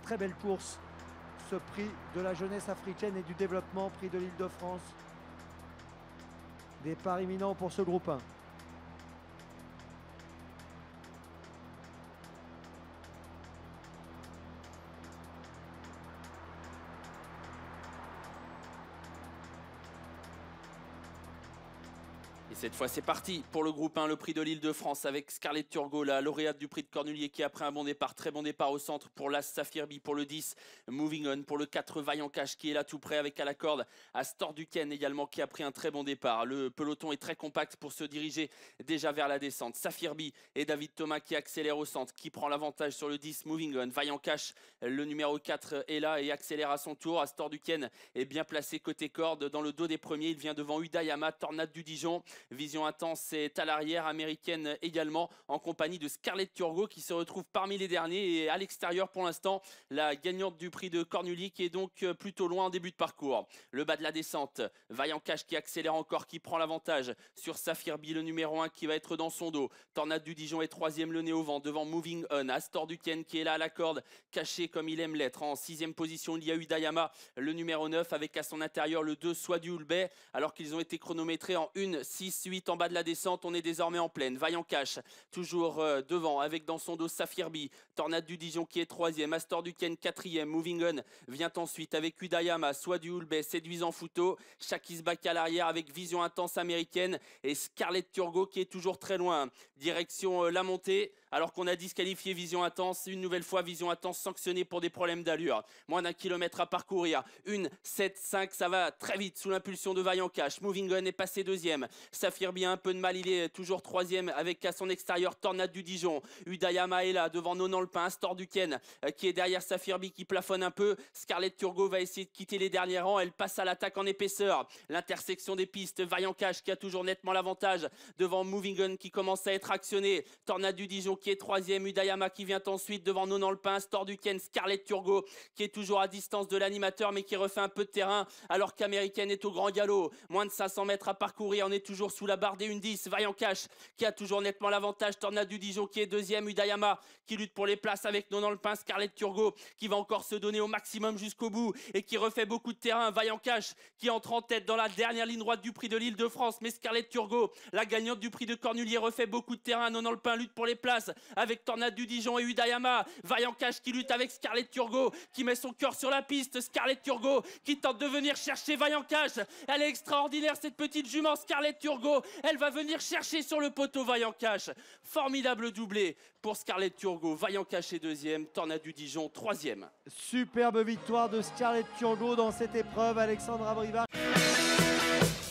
très belle course, ce prix de la jeunesse africaine et du développement, prix de l'Île-de-France. Départ imminent pour ce groupe 1. Et cette fois, c'est parti pour le groupe 1, le prix de l'Île-de-France avec Scarlett Turgot, la lauréate du prix de Cornulier qui a pris un bon départ, très bon départ au centre pour l'As Saphirby, pour le 10, Moving On, pour le 4, Vaillant Cash qui est là tout près avec à la corde, Astor Duquesne également qui a pris un très bon départ. Le peloton est très compact pour se diriger déjà vers la descente. Saphirby et David Thomas qui accélèrent au centre, qui prend l'avantage sur le 10, Moving On. Vaillant Cash, le numéro 4 est là et accélère à son tour. Astor Duquesne est bien placé côté corde dans le dos des premiers, il vient devant Udayama, Tornade du Dijon. Vision Intense est à l'arrière, américaine également, en compagnie de Scarlett Turgot qui se retrouve parmi les derniers et à l'extérieur pour l'instant, la gagnante du prix de Cornulier qui est donc plutôt loin en début de parcours. Le bas de la descente, Vaillant Cash qui accélère encore, qui prend l'avantage sur Saphirby, le numéro 1 qui va être dans son dos. Tornade du Dijon est troisième, le nez au vent, devant Moving On. Astor Duquesne qui est là à la corde, caché comme il aime l'être. En sixième position, il y a Udayama, le numéro 9, avec à son intérieur le 2, Swadu Ulbey, alors qu'ils ont été chronométrés en 1, 6, 8 en bas de la descente. On est désormais en pleine. Vaillant Cash, toujours devant, avec dans son dos Saphirby, Tornade du Dijon qui est troisième, Astor Duquesne quatrième, Moving On vient ensuite avec Udayama, Swadu Ulbey, Séduisant Fouto, Shakisbak à l'arrière avec Vision Intense américaine et Scarlett Turgot qui est toujours très loin. Direction la montée, alors qu'on a disqualifié Vision Intense. Une nouvelle fois, Vision Intense sanctionnée pour des problèmes d'allure. Moins d'1 kilomètre à parcourir. 1, 7, 5, ça va très vite sous l'impulsion de Vaillant Cash. Moving On est passé deuxième. Saphirby a un peu de mal, il est toujours troisième avec à son extérieur Tornade du Dijon. Udayama est là devant Nonan Le Pin. Astor Duquesne qui est derrière Saphirby qui plafonne un peu. Scarlett Turgot va essayer de quitter les derniers rangs. Elle passe à l'attaque en épaisseur. L'intersection des pistes. Vaillant Cash qui a toujours nettement l'avantage devant Moving On qui commence à être actionné. Tornade du Dijon qui est troisième, Udayama qui vient ensuite devant Nonan Le Pin, Astor Duquesne, Scarlett Turgot qui est toujours à distance de l'animateur mais qui refait un peu de terrain alors qu'Américaine est au grand galop. Moins de 500 mètres à parcourir, on est toujours sous la barre des 1-10. Vaillant Cash qui a toujours nettement l'avantage, Tornade du Dijon qui est deuxième, Udayama qui lutte pour les places avec Nonan Le Pin, Scarlett Turgot qui va encore se donner au maximum jusqu'au bout et qui refait beaucoup de terrain. Vaillant Cash qui entre en tête dans la dernière ligne droite du prix de l'Île-de-France, mais Scarlett Turgot, la gagnante du prix de Cornulier, refait beaucoup de terrain. Nonan Le Pin lutte pour les places avec Tornade du Dijon et Udayama. Vaillant Cash qui lutte avec Scarlett Turgot qui met son cœur sur la piste. Scarlett Turgot qui tente de venir chercher Vaillant Cash. Elle est extraordinaire cette petite jument Scarlett Turgot. Elle va venir chercher sur le poteau Vaillant Cash. Formidable doublé pour Scarlett Turgot. Vaillant Cash est deuxième, Tornade du Dijon troisième. Superbe victoire de Scarlett Turgot dans cette épreuve, Alexandra Briva.